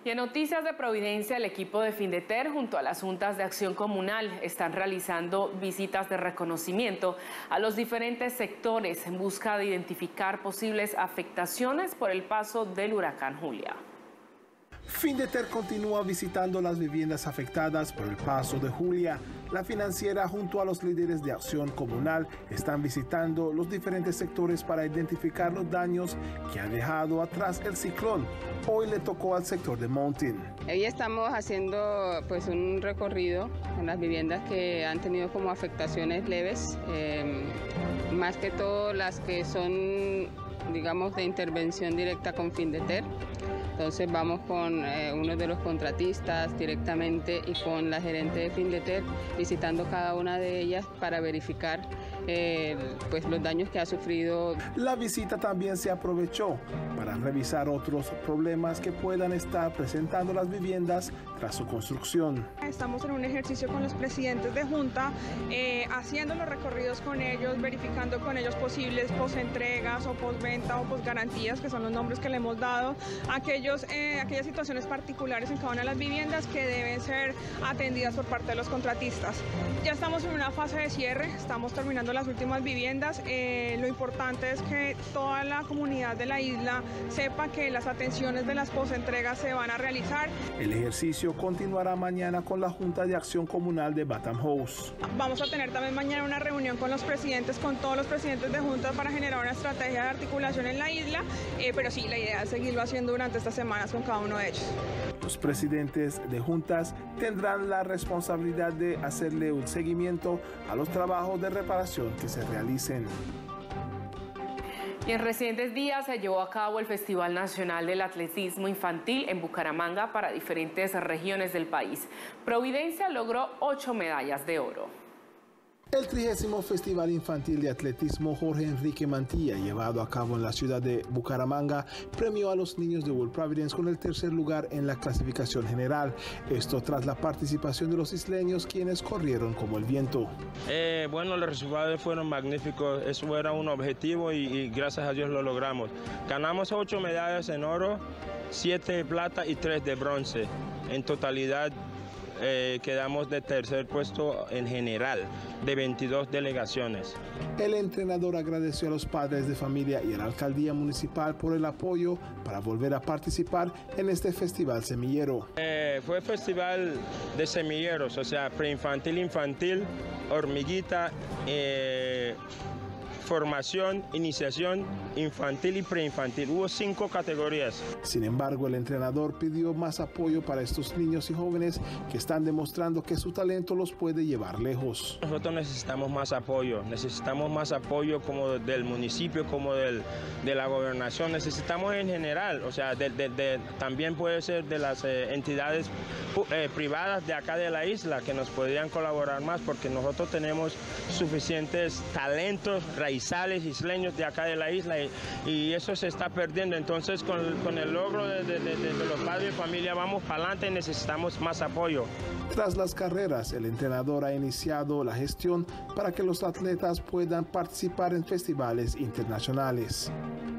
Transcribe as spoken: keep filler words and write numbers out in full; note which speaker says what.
Speaker 1: Y en noticias de Providencia, el equipo de Findeter junto a las juntas de acción comunal están realizando visitas de reconocimiento a los diferentes sectores en busca de identificar posibles afectaciones por el paso del huracán Julia.
Speaker 2: Findeter continúa visitando las viviendas afectadas por el paso de Julia. La financiera junto a los líderes de acción comunal están visitando los diferentes sectores para identificar los daños que ha dejado atrás el ciclón. Hoy le tocó al sector de Mountain.
Speaker 3: Hoy estamos haciendo pues un recorrido en las viviendas que han tenido como afectaciones leves, eh, más que todo las que son, digamos, de intervención directa con Findeter. Entonces vamos con eh, uno de los contratistas directamente y con la gerente de Findeter visitando cada una de ellas para verificar eh, pues los daños que ha sufrido.
Speaker 2: La visita también se aprovechó para revisar otros problemas que puedan estar presentando las viviendas tras su construcción.
Speaker 4: Estamos en un ejercicio con los presidentes de junta, eh, haciendo los recorridos con ellos, verificando con ellos posibles postentregas o postventa o posgarantías, que son los nombres que le hemos dado, aquellos, eh, aquellas situaciones particulares en cada una de las viviendas que deben ser atendidas por parte de los contratistas. Ya estamos en una fase de cierre, estamos terminando las últimas viviendas. Eh, lo importante es que toda la comunidad de la isla sepa que las atenciones de las postentregas se van a realizar.
Speaker 2: El ejercicio continuará mañana con la Junta de Acción Comunal de Batham House.
Speaker 4: Vamos a tener también mañana una reunión con los presidentes, con todos los presidentes de junta para generar una estrategia de articulación en la isla, eh, pero sí, la idea es seguirlo haciendo durante estas semanas con cada uno de ellos.
Speaker 2: Los presidentes de juntas tendrán la responsabilidad de hacerle un seguimiento a los trabajos de reparación que se realicen.
Speaker 1: Y en recientes días se llevó a cabo el Festival Nacional del Atletismo Infantil en Bucaramanga para diferentes regiones del país. Providencia logró ocho medallas de oro.
Speaker 2: El trigésimo Festival Infantil de Atletismo Jorge Enrique Mantilla, llevado a cabo en la ciudad de Bucaramanga, premió a los niños de World Providence con el tercer lugar en la clasificación general. Esto tras la participación de los isleños, quienes corrieron como el viento.
Speaker 5: Eh, bueno, los resultados fueron magníficos. Eso era un objetivo y, y gracias a Dios lo logramos. Ganamos ocho medallas en oro, siete de plata y tres de bronce. En totalidad, Eh, quedamos de tercer puesto en general, de veintidós delegaciones.
Speaker 2: El entrenador agradeció a los padres de familia y a la alcaldía municipal por el apoyo para volver a participar en este festival semillero.
Speaker 5: Eh, fue festival de semilleros, o sea, preinfantil, infantil, hormiguita, eh, formación, iniciación infantil y preinfantil. Hubo cinco categorías.
Speaker 2: Sin embargo, el entrenador pidió más apoyo para estos niños y jóvenes que están demostrando que su talento los puede llevar lejos.
Speaker 5: Nosotros necesitamos más apoyo, necesitamos más apoyo como del municipio, como del, de la gobernación, necesitamos en general, o sea, de, de, de, también puede ser de las eh, entidades eh, privadas de acá de la isla que nos podrían colaborar más, porque nosotros tenemos suficientes talentos raíces isleños de acá de la isla y, y eso se está perdiendo. Entonces con, con el logro de, de, de, de los padres de familia vamos para adelante y necesitamos más apoyo.
Speaker 2: Tras las carreras, el entrenador ha iniciado la gestión para que los atletas puedan participar en festivales internacionales.